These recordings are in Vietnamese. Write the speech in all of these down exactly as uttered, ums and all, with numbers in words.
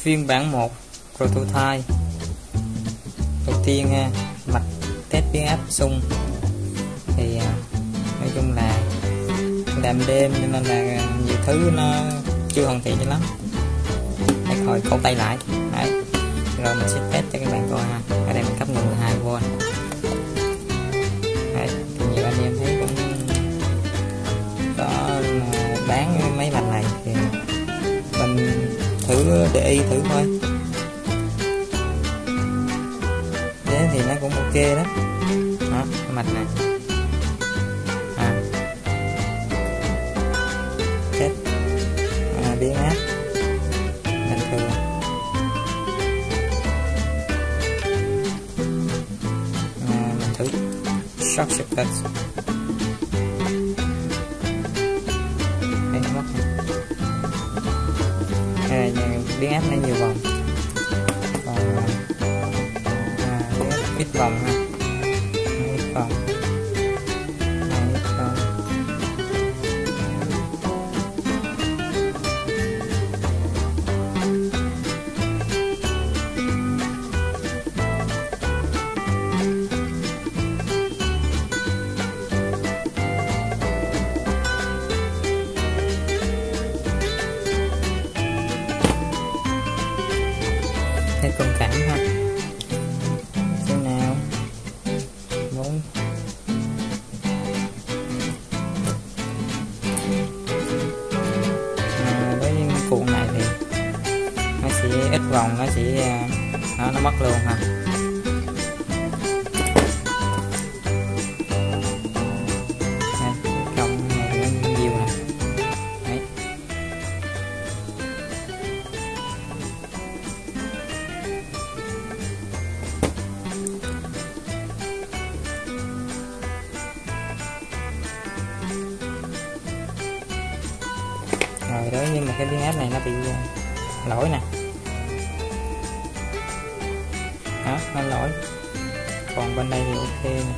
phiên bản một prototype đầu tiên ha, mạch test biến áp xung thì nói chung là làm đêm nên là nhiều thứ nó chưa hoàn thiện cho lắm. Để coi câu tay lại đấy, rồi mình sẽ test cho các bạn coi ha. Ở đây mình cấp nguồn mười hai V đấy, thì nhiều anh em thấy cũng có bán mấy mạch này thì mình thử để ý thử thôi. Thế thì nó cũng ok đó. Đó, cái mạch này à, test à, biến áp bình thường. À, mình thử short circuit. Đây nó mất này. Biến áp nó nhiều vòng, còn à, biến áp ít vòng ha, ít vòng, ít vòng. Theo công cảm ha, thế nào muốn à, với phụ này thì nó sẽ ít vòng, nó sẽ nó nó mất luôn ha. Đây, công này nó nhiều nè. Đấy. Rồi đó, nhưng mà cái biến áp này nó bị lỗi nè, đó nó lỗi, còn bên đây thì ok nè.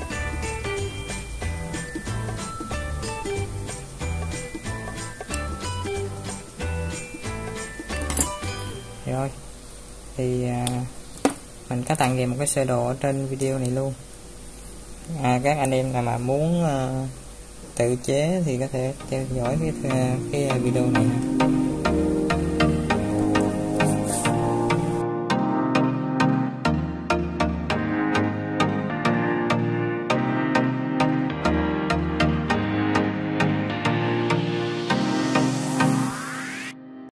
Rồi thì à, mình có tặng kèm một cái sơ đồ ở trên video này luôn. À, các anh em nào mà muốn uh, tự chế thì có thể theo dõi cái, cái video này.